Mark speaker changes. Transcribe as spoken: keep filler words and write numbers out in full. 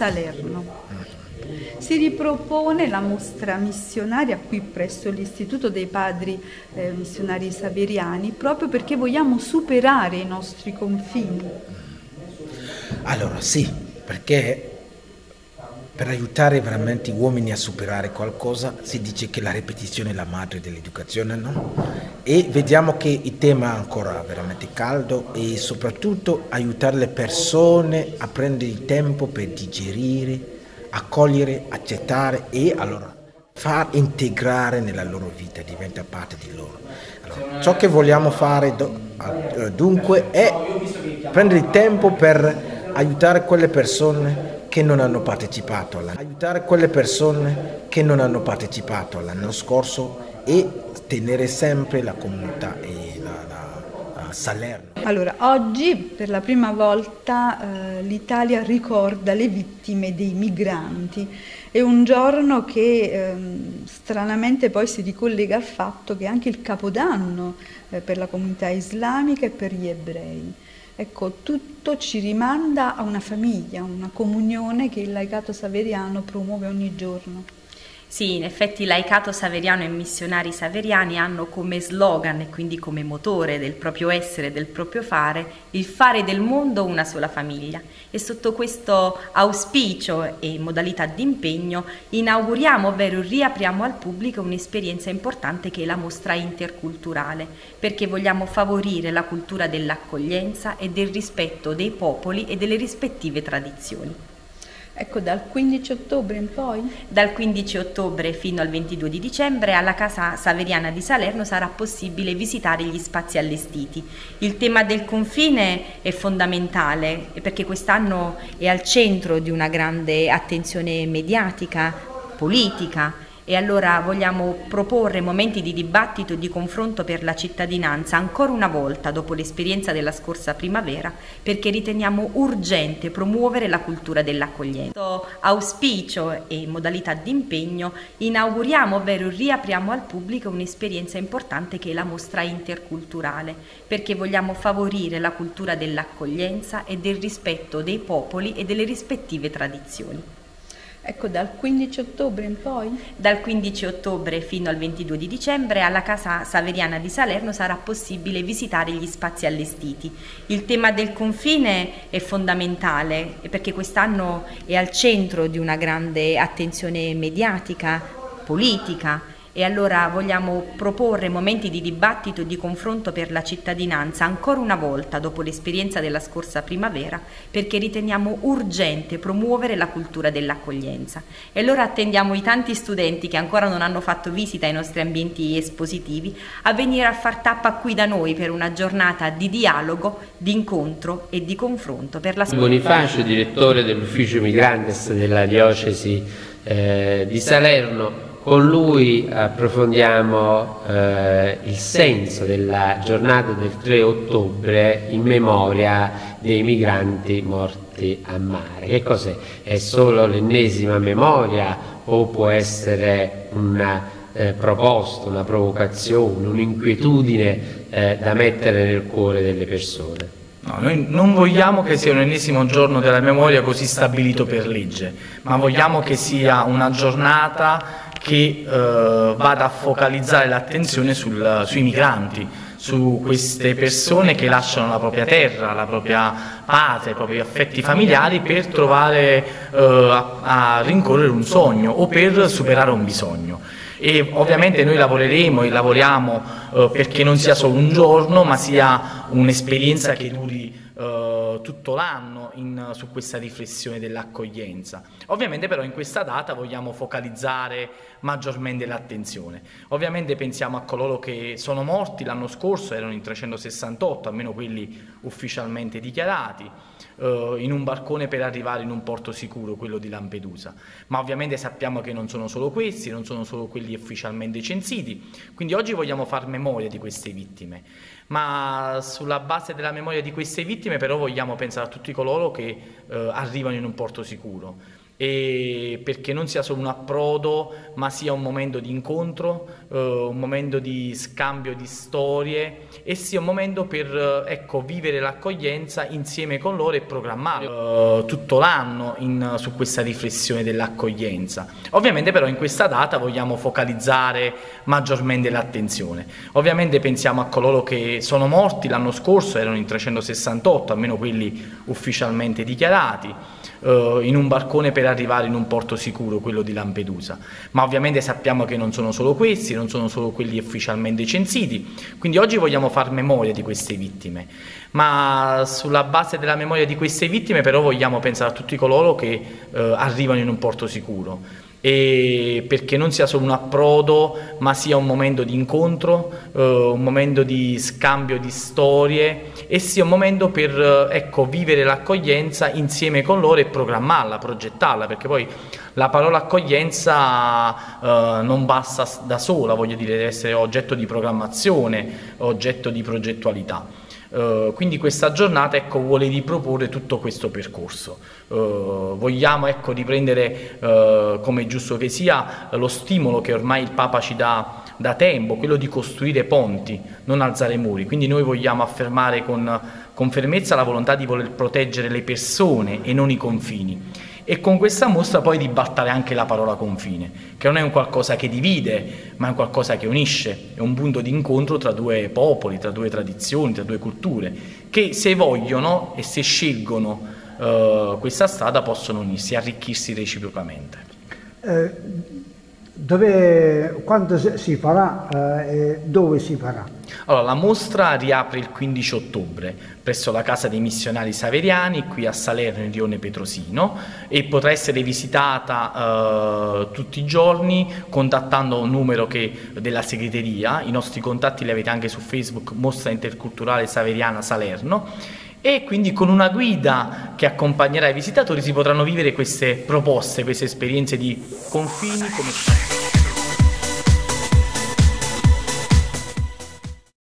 Speaker 1: Salerno. Si ripropone la mostra missionaria qui presso l'Istituto dei Padri eh, Missionari Saveriani, proprio perché vogliamo superare i nostri confini.
Speaker 2: Allora sì, perché per aiutare veramente gli uomini a superare qualcosa si dice che la ripetizione è la madre dell'educazione, no? E vediamo che il tema è ancora veramente caldo e soprattutto aiutare le persone a prendere il tempo per digerire, accogliere, accettare e allora far integrare nella loro vita, diventa parte di loro. Allora, ciò che vogliamo fare do, dunque è prendere il tempo per aiutare quelle persone che non hanno partecipato all'anno, aiutare quelle persone che non hanno partecipato all'anno scorso e tenere sempre la comunità e la, la, la Salerno.
Speaker 1: Allora, oggi per la prima volta eh, l'Italia ricorda le vittime dei migranti. È un giorno che eh, stranamente poi si ricollega al fatto che è anche il Capodanno eh, per la comunità islamica e per gli ebrei. Ecco, tutto ci rimanda a una famiglia, una comunione che il laicato saveriano promuove ogni giorno.
Speaker 3: Sì, in effetti laicato saveriano e missionari saveriani hanno come slogan e quindi come motore del proprio essere e del proprio fare il fare del mondo una sola famiglia, e sotto questo auspicio e modalità di impegno inauguriamo, ovvero riapriamo al pubblico un'esperienza importante che è la mostra interculturale, perché vogliamo favorire la cultura dell'accoglienza e del rispetto dei popoli e delle rispettive tradizioni.
Speaker 1: Ecco, dal quindici ottobre in poi?
Speaker 3: Dal quindici ottobre fino al ventidue di dicembre alla Casa Saveriana di Salerno sarà possibile visitare gli spazi allestiti. Il tema del confine è fondamentale perché quest'anno è al centro di una grande attenzione mediatica, politica, e allora vogliamo proporre momenti di dibattito e di confronto per la cittadinanza ancora una volta dopo l'esperienza della scorsa primavera, perché riteniamo urgente promuovere la cultura dell'accoglienza. Questo auspicio e modalità di impegno inauguriamo, ovvero riapriamo al pubblico un'esperienza importante che è la mostra interculturale, perché vogliamo favorire la cultura dell'accoglienza e del rispetto dei popoli e delle rispettive tradizioni.
Speaker 1: Ecco, dal quindici ottobre in poi?
Speaker 3: Dal quindici ottobre fino al ventidue di dicembre alla Casa Saveriana di Salerno sarà possibile visitare gli spazi allestiti. Il tema del confine è fondamentale perché quest'anno è al centro di una grande attenzione mediatica, politica, e allora vogliamo proporre momenti di dibattito e di confronto per la cittadinanza ancora una volta dopo l'esperienza della scorsa primavera, perché riteniamo urgente promuovere la cultura dell'accoglienza. E allora attendiamo i tanti studenti che ancora non hanno fatto visita ai nostri ambienti espositivi a venire a far tappa qui da noi per una giornata di dialogo, di incontro e di confronto per la
Speaker 4: Bonifacio, direttore dell'ufficio Migrantes della diocesi eh, di Salerno. Con lui approfondiamo eh, il senso della giornata del tre ottobre in memoria dei migranti morti a mare. Che cos'è? È solo l'ennesima memoria o può essere una eh, proposta, una provocazione, un'inquietudine eh, da mettere nel cuore delle persone?
Speaker 5: No, noi non vogliamo che sia un ennesimo giorno della memoria così stabilito per legge, ma vogliamo che sia una giornata che eh, vada a focalizzare l'attenzione sul, sui migranti, su queste persone che lasciano la propria terra, la propria patria, i propri affetti familiari per trovare eh, a, a rincorrere un sogno o per superare un bisogno. E ovviamente noi lavoreremo e lavoriamo eh, perché non sia solo un giorno, ma sia un'esperienza che duri eh, tutto l'anno su questa riflessione dell'accoglienza. Ovviamente però in questa data vogliamo focalizzare maggiormente l'attenzione. Ovviamente pensiamo a coloro che sono morti l'anno scorso, erano in trecentosessantotto, almeno quelli ufficialmente dichiarati, eh, in un barcone per arrivare in un porto sicuro, quello di Lampedusa. Ma ovviamente sappiamo che non sono solo questi, non sono solo quelli ufficialmente censiti, quindi oggi vogliamo far memoria di queste vittime. Ma sulla base della memoria di queste vittime però vogliamo pensare a tutti coloro che eh, arrivano in un porto sicuro e perché non sia solo un approdo, ma sia un momento di incontro, eh, un momento di scambio di storie e sia un momento per eh, ecco, vivere l'accoglienza insieme con loro e programmare eh, tutto l'anno in, su questa riflessione dell'accoglienza. Ovviamente però in questa data vogliamo focalizzare maggiormente l'attenzione. Ovviamente pensiamo a coloro che sono morti l'anno scorso, erano in trecentosessantotto, almeno quelli ufficialmente dichiarati, in un barcone per arrivare in un porto sicuro, quello di Lampedusa, ma ovviamente sappiamo che non sono solo questi, non sono solo quelli ufficialmente censiti, quindi oggi vogliamo far memoria di queste vittime, ma sulla base della memoria di queste vittime però vogliamo pensare a tutti coloro che eh, arrivano in un porto sicuro, e perché non sia solo un approdo, ma sia un momento di incontro, eh, un momento di scambio di storie e sia un momento per eh, ecco, vivere l'accoglienza insieme con loro e programmarla, progettarla, perché poi la parola accoglienza eh, non basta da sola, voglio dire, deve essere oggetto di programmazione, oggetto di progettualità. Uh, quindi questa giornata ecco, vuole riproporre tutto questo percorso. Uh, vogliamo ecco, riprendere, uh, come è giusto che sia, lo stimolo che ormai il Papa ci dà da tempo, quello di costruire ponti, non alzare muri. Quindi noi vogliamo affermare con, con fermezza la volontà di voler proteggere le persone e non i confini. E con questa mostra poi ribaltare anche la parola confine, che non è un qualcosa che divide, ma è un qualcosa che unisce, è un punto di incontro tra due popoli, tra due tradizioni, tra due culture, che se vogliono e se scelgono uh, questa strada possono unirsi e arricchirsi reciprocamente.
Speaker 6: Eh, dove, quando si farà eh, e dove si farà?
Speaker 5: Allora, la mostra riapre il quindici ottobre presso la Casa dei Missionari Saveriani, qui a Salerno in Rione Petrosino, e potrà essere visitata eh, tutti i giorni contattando un numero che, della segreteria. I nostri contatti li avete anche su Facebook, Mostra Interculturale Saveriana Salerno, e quindi con una guida che accompagnerà i visitatori si potranno vivere queste proposte, queste esperienze di confini come